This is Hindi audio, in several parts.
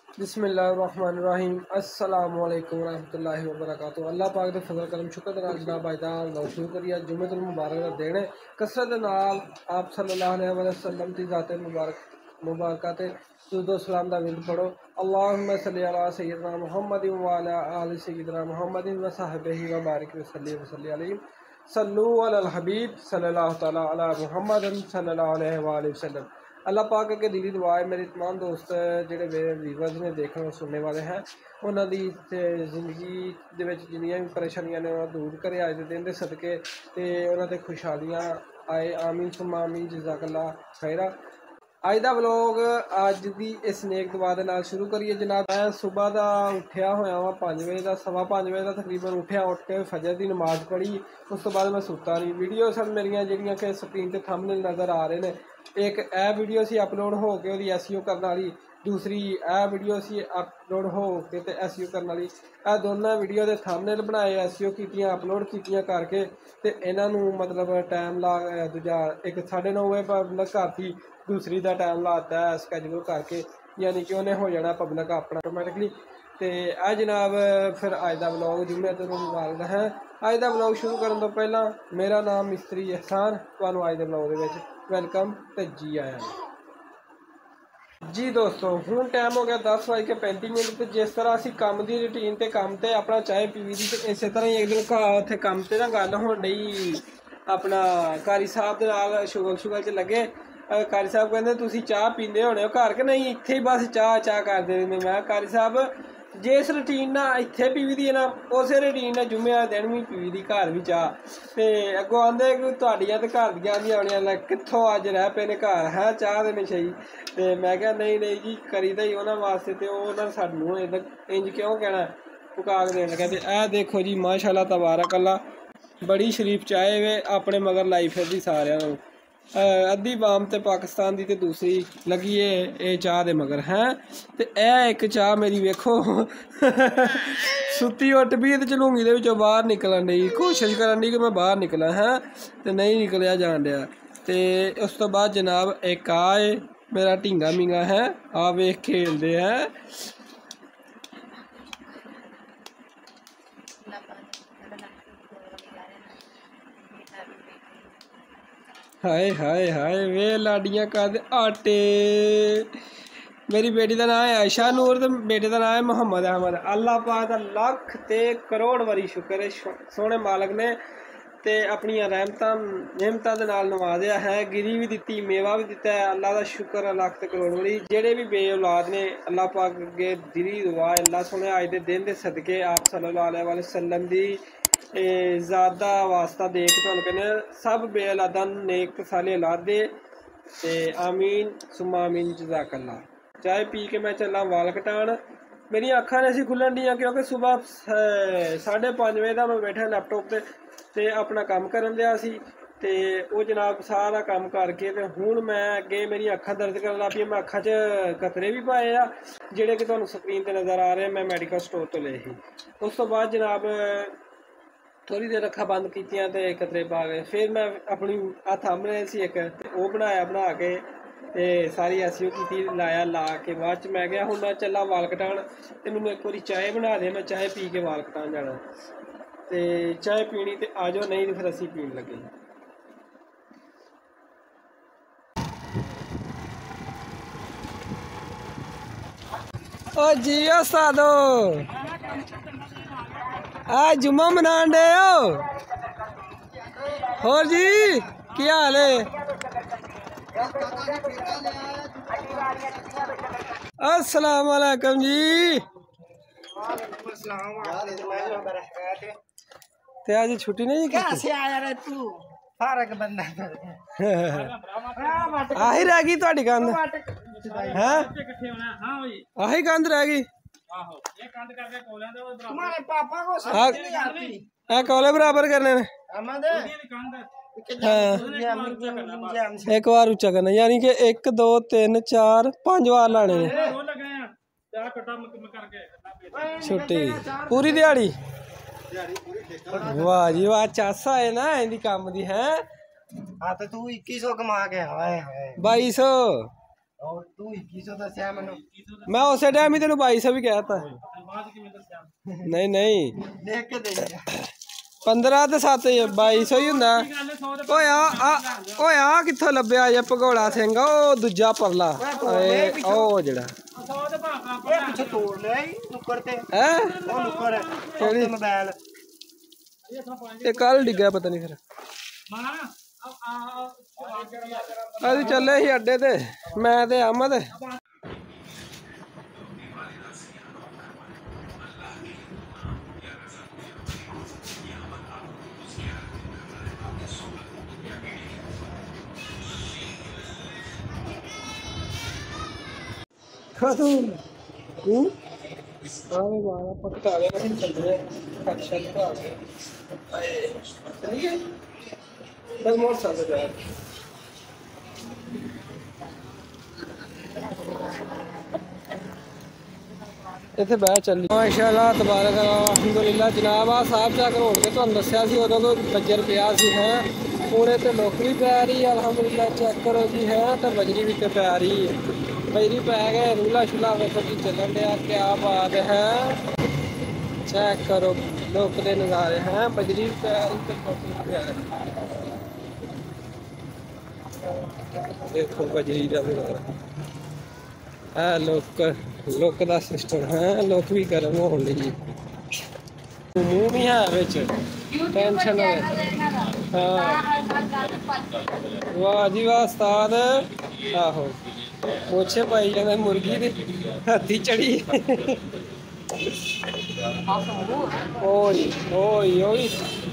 बिस्मिल्लाहिर्रहमानिर्रहीम अस्सलाम वालेकुम रहमतुल्लाहि व बरकातुहू। अल्लाह पाक दे फजल करम शुक्र दे नाल जनाब अज दा व्लॉग शुरू करिए। जुम्मतुल मुबारक दा दिन है। कसरत दे नाल आप सल्लल्लाहु अलैहि वसल्लम दी ज़ात मुबारक ते दुरूद सलाम दा विरद पढ़ो। अल्लाहुम्मा सल्लि अला सय्यिदना मुहम्मद व अला आलि सय्यिदना मुहम्मद व सहबिही व बारिक व सल्ली अलैहि सल्लु अलल हबीब सल्लल्लाहु तआला अला मुहम्मद सल्लल्लाहु अलैहि वसल्लम। अल्लाह पाक के दिली दुआ है मेरे तमाम दोस्त ਜਿਹੜੇ ਮੇਰੇ ਵੀਵਰਸ ਨੇ ਦੇਖਣ ਸੁਣਨੇ ਵਾਲੇ ਹੈ ਉਹਨਾਂ ਦੀ ਜ਼ਿੰਦਗੀ ਦੇ ਵਿੱਚ ਜਿੰਨੀਆਂ ਵੀ ਪਰੇਸ਼ਾਨੀਆਂ ਨੇ ਉਹ ਦੂਰ ਕਰੇ ਅੱਜ ਦੇ ਦਿਨ ਦੇ ਸਦਕੇ ਤੇ ਉਹਨਾਂ ਤੇ ਖੁਸ਼ਹਾਲੀਆਂ ਆਏ। ਆਮੀਨ ਸੁਮਾ ਆਮੀਨ ਜਜ਼ਾਕੱਲਾ ਖੈਰਾ। ਅੱਜ ਦਾ ਵਲੋਗ ਅੱਜ ਦੀ ਇਸ ਨੇਕ ਦੁਆ ਦੇ ਨਾਲ ਸ਼ੁਰੂ ਕਰੀਏ ਜਨਾਬ। ਮੈਂ ਸਵੇਰ ਦਾ ਉੱਠਿਆ ਹੋਇਆ ਵਾਂ 5 ਵਜੇ ਦਾ, 5:15 ਵਜੇ ਦਾ ਤਕਰੀਬਨ ਉੱਠਿਆ। ਉੱਠ ਕੇ ਫਜਰ ਦੀ ਨਮਾਜ਼ ਪੜ੍ਹੀ, ਉਸ ਤੋਂ ਬਾਅਦ ਮੈਂ ਸੁੱਤਾ ਨਹੀਂ। ਵੀਡੀਓ ਸਭ ਮੇਰੀਆਂ ਜਿਹੜੀਆਂ ਕਿ ਸਕਰੀਨ ਤੇ ਥੰਬਨੇਲ ਨਜ਼ਰ ਆ ਰਹੇ ਨੇ, एक ए वीडियो सी अपलोड हो के वो एस करने वाली, दूसरी ए वीडियो सी अपलोड हो के ते SEO करने वाली। ए दोनों वीडियो के थंबनेल बनाए, SEO कीतियां अपलोड कीतियां करके ते इन्हों मतलब टाइम ला दूजा एक 9:30 बजे पब्लिक करती, दूसरी का टाइम लाता है स्कैजूल करके, यानी कि उन्हें हो जाना पब्लिक अपना ऑटोमैटिकली। तो आ जनाब फिर अज का व्लॉग जुम्मे तो मुबारक है। अज का व्लॉग शुरू करने तो पहला मेरा नाम मिस्त्री एहसान, तुहानू अज के व्लॉग के वेलकम तो जी आया जी। दोस्तों हूँ टाइम हो गया 10:35। तो जिस तरह असी काम की रूटीन ते काम ते अपना चाय पीवी दी, तो इस तरह ही एक दिन उत्थे काम ते ना गल हो रही अपना कारी साहब के नाल शुगल च लगे। कारी साहब कहते तुसी चाह पींदे होने हो घर के नहीं, इत्थे ही बस चाह करते रहंदे। मैं कारी साहब जिस रूटीन ना इत्थे पीवी दी है ना, उस रूटीन ना जुम्मे वाले दिन भी पीवी दी घर भी चाह। तो अगों आंदे कि तुहाडियां ते घर दियां आंदियां होणियां कित्थों अज रह पे ने घर है चाह दे नशई। तो मैं क्या नहीं जी करी दा ही उन्हां वास्ते, तो उन्हां सानूं इंज क्यों कहना पुका के देन लगा। तो ए देखो जी माशाअल्लाह तबारक अल्लाह बड़ी शरीफ चाय वे अपने मगर लाई फिरदी सारियां नूं। अद्धी बाम तो पाकिस्तान की, तो दूसरी लगी है ये चाह दे मगर हैं। तो यह एक चाह मेरी वेखो सुती उठ भी तो झलूंगी दे विचों बाहर निकलन डी, कोशिश करन डी कि मैं बाहर निकला है तो नहीं निकलिया जान दिया। तो उस तो बाद जनाब एक आए मेरा ढींगा मींगा है आ वेख खेलते हैं। हाय हाय हाय वे लाडियां कर आटे। मेरी बेटी का नाम है आयशा नूर, तो बेटे का नाम है मोहम्मद अहमद। अल्लाह पाक दा लख ते करोड़ वारी शुक्र है सोहने मालक ने ते अपनियां रहमतां दे नाल नवाजिया है। गिरी भी दी, मेवा भी दिता है। अल्लाह का शुक्र है लख ते करोड़ वारी। जेड़े भी बे औलाद ने अल्लाह पाक अगे दिली दुआ अल्लाह सोहने अज दे दिन दे सदके आप सल्लल्लाहु अलैहि वसल्लम दी ज़्यादा वास्ता दे के तुहानूं कहने सब बे औलादा नेक साले औलाद दे। ते आमीन सुमा आमीन जज़ाकल्लाह। चाय पी के मैं चला वाल कटाण। मेरी अखां नहीं सी खुलन दियां क्योंकि सुबह 5:30 बजे का मैं बैठा लैपटॉप ते अपना काम करन दिया सी। ते वो जनाब सारा काम करके ते हुण मैं अगे मेरी अखां दर्द करन लग पईयां। मैं अखां च कतरे भी पाए आ जेह्ड़े कि तुहानूं स्क्रीन ते नज़र आ रहे हैं, मैं मैडिकल स्टोर तो ले ही। उस तो बाद जनाब थोड़ी देर अखा बंद कीतियां ते कतरे पा गए। फिर मैं अपनी हत्थ आमने सी एक वो बनाया, बना के ते सारी SEO की लाया, ला के बाद च मैं गया हूँ मैं चला वाल कटाण। तो मैंने एक बार चाय बना दे, मैं चाय पी के वाल कटाण जाना। तो चाय पीनी तो आ जाओ, नहीं तो फिर असी पीन लगे। ओ जी उस्तादो आज जुम्मा मनान डे हो और जी की हाल है? अस्सलाम वालेकुम जी। ते आज छुट्टी नहीं की? कैसे आया रे तू? फारक बंदा आही रह गई तुहाडी कंध हैं? आही कंध रह गई। तुम्हारे पापा को समझ नहीं आती। कोले बराबर करने ने एक बार ऊंचा करना, यानी कि 1 2 3 4 5 बार लाने ने। छुट्टी पूरी दिहाड़ी। वाह जी वाह, चासा है ना इनकी काम दी है। हाँ तो तू 2100 कमा के आया है। 2200 और तू 2100 दस्या मैनू मैं उस टाइम ही तेन 2200 भी कहता। नहीं नहीं देख के दे 15 ਤੇ 7 2200 ही ਹੁੰਦਾ। ਓਏ ਆ ਕਿੱਥੋਂ ਲੱਭਿਆ ਜੇ ਭਗੌੜਾ ਸਿੰਘ ਉਹ ਦੂਜਾ ਪਰਲਾ ਉਹ ਜਿਹੜਾ ਪਿੱਛੇ ਤੋੜ ਲਿਆ ਨੁੱਕਰ ਤੇ ਹੈ ਉਹ ਨੁੱਕਰ ਕਿਹੜੀ ਮੋਬਾਈਲ ਇਹ ਕੱਲ ਡਿੱਗਿਆ ਪਤਾ ਨਹੀਂ ਫਿਰ ਅਸੀਂ ਚੱਲੇ ਸੀ ਅੱਡੇ ਤੇ ਮੈਂ ਤੇ ਅਹਿਮਦ पक्का आ गया चल रहे अच्छा आ गया बस मोटरसाइकिल जाए इतने बह चली माशाअल्लाह तबारक अलहमदुलिल्लाह जनाब आ साहब जाकर हो के तुम दसिया उदों तो बजर पिया है पूरे तो लोक भी पै रही है अलहमदुलिल्लाह चेक करो जी है तो बजरी भी तो पै रही है बजरी पै गए रूला शुला वेखो जी चलन दिया क्या बात है चेक करो लोक के नज़ारे हैं बजरी भी पै रही देखो बजरी का है लोक का सिस्टम है लोक भी गर्म हो रही मुँह भी है बिच टेंशन हाँ वाह जी वाह उस्ताद आहो पोछे पाई जाने मुर्गी दी हाथी चढ़ी ओए ओए ओए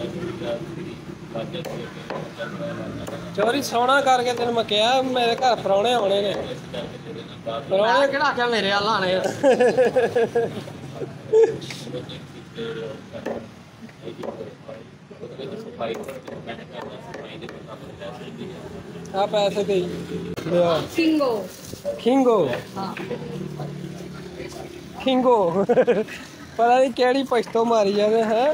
चोरी सोना करके तेन मैं क्या मेरे घर परौने आने ने परौने केड़ा क्या मेरे हाल आने आप पैसे दे खिंगो खिंगो हाँ खिंगो पता नहीं केड़ी पछतो मारी जाने हैं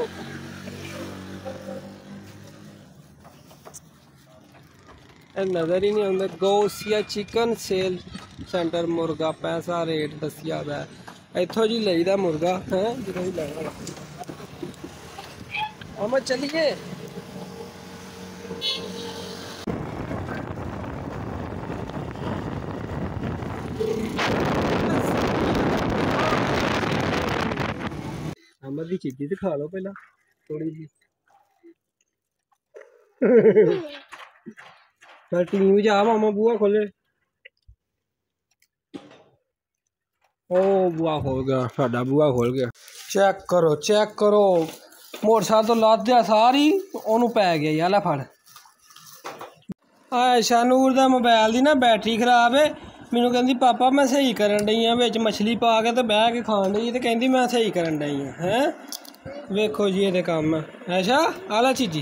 नज़र ही नहीं आते गौसिया चिकन सेल सेंटर मुर्गा पैसा रेट दसिया हुआ इतों जी लईदा मुर्गा है जो भी लेना हम चलिए अमर की चीज़ी दिखा लो पहला थोड़ी जी टीवी जा मामा बुआ खोले ओ बुआ खोल गया साडा बुआ खोल गया चेक करो मोटरसाइकिल तो लाद दिया सारी ओनू पै गया याला फड़ शानूर दा मोबाइल दी ना बैटरी खराब है मैनू कहंदी पापा मैं सही करन डई हां विच मछली पा के ते बह के खान डई ते कहंदी मैं सही करन डई हां हैं वेखो जी ये काम है अच्छा आला चीजी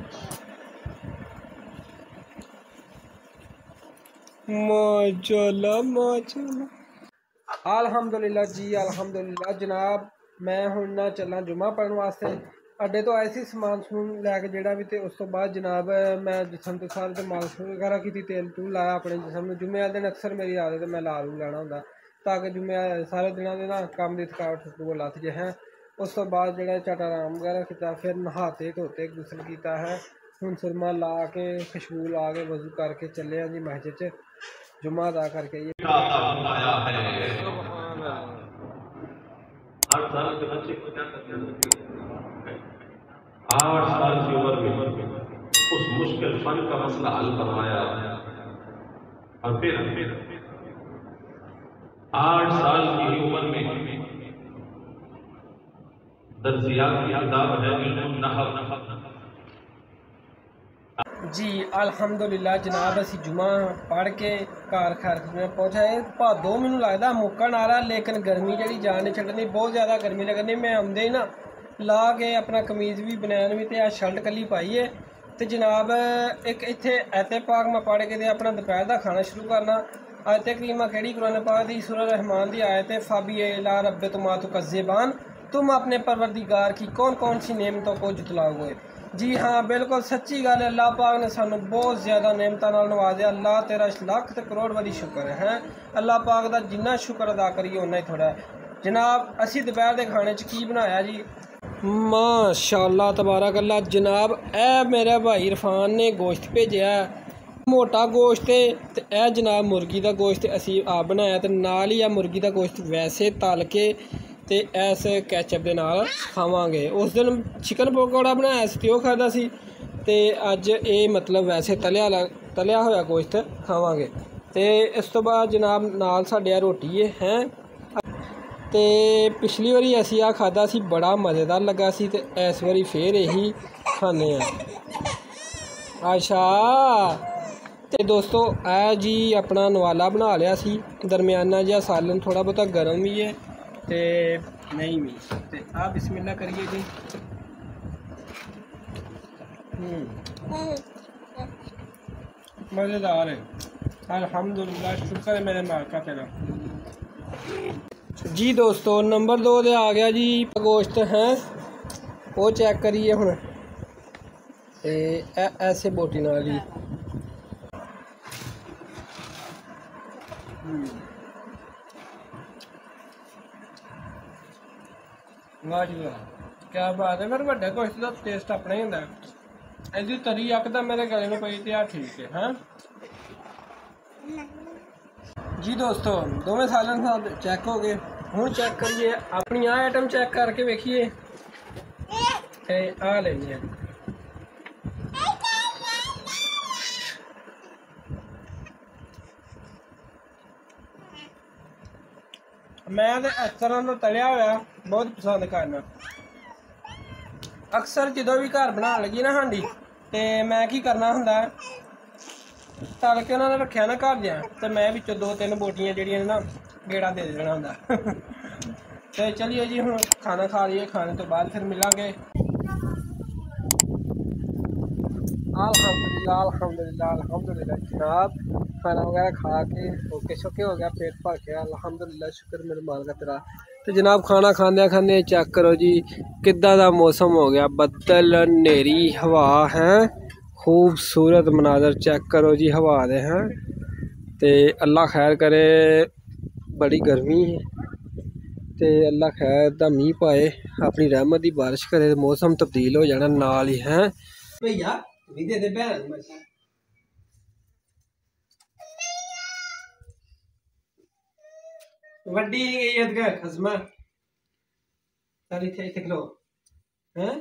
माशाअल्लाह अल्हम्दुलिल्लाह जी अल्हम्दुलिल्लाह जनाब मैं हुण ना चलना जुमा पढ़न वास्ते अड्डे तो आए सी समान समून लैके जेड़ा भी ते उस तो बाद जनाब मैं जिसम तो सारे ते मालिश वगैरह की तेल तूल लाया अपने जिसम जुम्मे वाले दिन अक्सर मेरी आदत है मैं ला लू लैना होंदा ताकि जुम्मे सारे दिनों के ना काम की थकावट वो लथ जे हैं उस तो बाद जो झट आराम वगैरह किया फिर नहाते धोते गुसल किया है हुण सुरमा ला के खुशबू ला के वजू करके चले जी मस्जिद च जुम्मा अदा करके ये हर साल के बच्चे को क्या करते हैं 8 साल की उम्र में उस मुश्किल फन का मसला हल करवाया और फिर 8 साल की उम्र में दर्जियात की किताब है जी अल्हम्दुलिल्लाह जनाब असी जुमा पढ़ के घर खैर में पहुँचा है भादो मैनू लगता मुक्कन आ रहा लेकिन गर्मी जी जान नहीं छड्डनी बहुत ज़्यादा गर्मी लगनी मैं आंदे ही ना ला के अपना कमीज़ भी बनैन भी तो शर्ट कली पाइए तो जनाब एक इत्थे ऐते पाक मैं पढ़ के अपना दोपहर का खाना शुरू करना आयत करीमा केड़ी कुरान पाक दी सूरह रहमान दी आयत फ़ाबी ला रब्बे तुमा तुकज़्ज़िबान तुम अपने परवरदिगार की कौन कौन सी नेमतों को जुतलाओगे जी हाँ बिल्कुल सच्ची गल है। अल्लाह पाक ने सानू बहुत ज़्यादा नेमतां नाल नवाज़िया। अल्लाह तेरा लख ते करोड़ वाली शुक्र है। अल्लाह पाक दा जिन्ना शुक्र अदा करिए उन्ना ही थोड़ा है। जनाब असी दोपहर के खाने च की बनाया जी? माशाअल्लाह तबारक अल्लाह। जनाब ए मेरे भाई इरफान ने गोश्त भेजा मोटा गोश्त ते ए जनाब मुर्गी का गोश्त असी आप बनाया ते नाल ही मुर्गी का गोश्त वैसे तल के ते इस कैचअप के नाल खावांगे। उस दिन चिकन पकौड़ा बनाया सी ते ओह खादा सी ते अज ये मतलब वैसे तलिया होया गोश्त खावांगे। ते इस तो बाद जनाब नाल साडे रोटी है ते पिछली बारी असी आ खादा सी बड़ा मज़ेदार लगा सी ते इस बारी फिर यही खाने अच्छा ते दोस्तों ए जी अपना नवाला बना लिया सी दरमियाना जिहा सालन थोड़ा बहुता गर्म भी है ते नहीं भी ते आ बिस्मिल्लाह करिए जी। मज़ेदार है अल्हम्दुलिल्लाह शुक्र है मेरे मालिका तेरा। जी दोस्तों नंबर 2 दे आ गया जी गोश्त है वो चेक करिए हुण ते ऐसे बोटी नाल ही वाह जी वाह क्या बात है। मेरे बड़े गोश्त का टेस्ट अपना ही होंदा है। इसकी तरी यकदम मेरे गले में पई ते ठीक है हाँ जी दोस्तों दोवें सालन साहब चेक हो गए। हूँ चेक करिए अपनी आइटम चेक करके वेखिए आ लेनी है। मैं तो इस तरह का तलिया हुआ बहुत पसंद करना। अक्सर जो भी घर बना लगी ना हांडी तो मैं की करना होंदा तल के उन्होंने रखा ना घर दिया तो मैं विचों 2-3 बोटियां जड़ियां ना गेड़ा दे देना होंदा। तो चलिए जी हुण खाना खा लिए खाने तो बाद फिर मिलांगे। अल्हम्दुलिल्लाह अल्हम्दुलिल्लाह अल्हम्दुलिल्लाह जनाब खाना वगैरह खा के ओके शोके हो गया पेट भर गया अल्हम्दुलिल्लाह शुक्र मेरे मालिका तेरा। तो जनाब खाना खाने चेक करो जी किद्दां दा मौसम हो गया बदल नेरी हवा है खूबसूरत मनाजर चेक करो जी हवा दे हैं ते अल्लाह खैर करे। बड़ी गर्मी है ते अल्लाह खैर दा मींह पाए अपनी रहमत की बारिश करे मौसम तब्दील हो जाना नाल ही है भैया दे भैन वड्डी गई खसमा सर इथे खलो हैं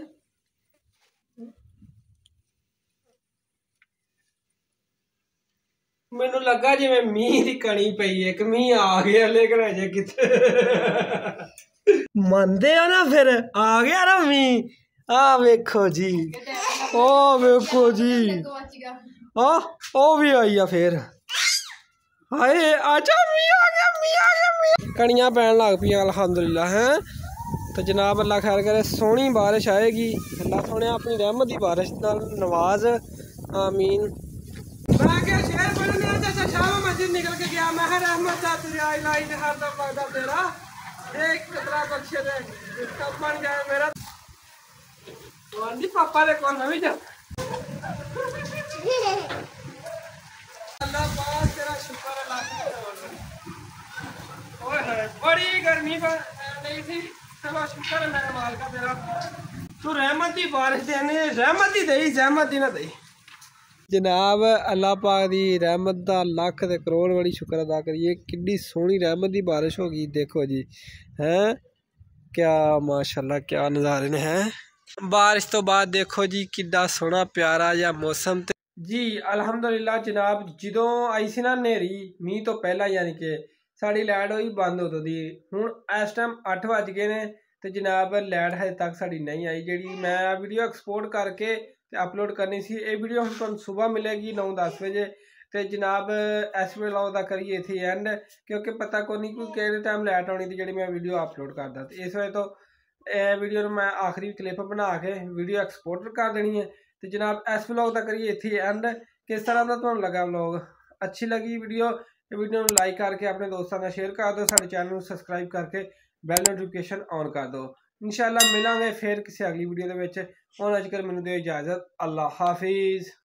मैनू लगा जिवें मींह की कणी पई है कि मींह आ गया लेकिन अजे किथे मनदे हो ना फिर आ गया ना मींह। आ वेखो जी ओ वेखो जी ओ भी आई आ फिर हाय अच्छा मींह आ गया कणियां पैन लग पई अल्हम्दुलिल्लाह हैं। तो जनाब अल्लाह खैर करे सोहनी बारिश आएगी अल्लाह सोने अपनी रहमत की बारिश नाल नवाज आमीन। मस्जिद निकल के गया मैं रहमत तेरा एक कतरा बख्शे दे बन जाए मेरा पापा दे कौन भी जा अल्लाह पाक तेरा शुक्र है। बड़ी गर्मी नहीं थी चलो शुक्र है मेरे मालिका तेरा तू रहमत की बारिश देने रहमत ही दई जहमत ही ना दई। जनाब अल्लाह पाक दी रहमत दा लख ते करोड़ वाली शुक्र अदा करिए किड्डी सोहनी रहमत दी बारिश होगी देखो जी हैं क्या माशाल्लाह क्या नज़ारे ने हैं। बारिश तो बाद देखो जी किड्डा सोहना प्यारा या मौसम जी अल्हम्दुलिल्लाह जनाब जदों आई सी ना नेरी मींह तो पहला यानी कि साड़ी लाइट हुई बंद उदों दी हुण इस टाइम 8 बज गए ने तो जनाब लाइट हजे तक साड़ी नहीं आई जी मैं वीडियो एक्सपोर्ट करके अपलोड करनी सी ये वीडियो हम तुहानू सुबह मिलेगी 9-10 बजे तो जनाब इस व्लॉग का करिए इत्थे एंड क्योंकि पता को नहीं कोई किहड़े टाइम लाइट आनी थी जी मैं वीडियो अपलोड करदा तो इस वजह तो वीडियो मैं आखिरी क्लिप बना के वीडियो एक्सपोर्ट कर देनी है। तो जनाब इस व्लॉग का करिए इत्थे एंड किस तरह का तुहानू लगा व्लॉग अच्छी लगी वीडियो लाइक करके अपने दोस्तों का शेयर कर दो साडे चैनल को सबसक्राइब करके बैल नोटिफिकेशन ऑन कर दो। इंशाअल्लाह मिलांगे फिर किसी अगली वीडियो ਦੇ ਵਿੱਚ। ਹੁਣ ਅੱਜ ਕੱਲ੍ਹ ਮੈਨੂੰ ਦਿਓ इजाज़त। अल्लाह हाफिज़।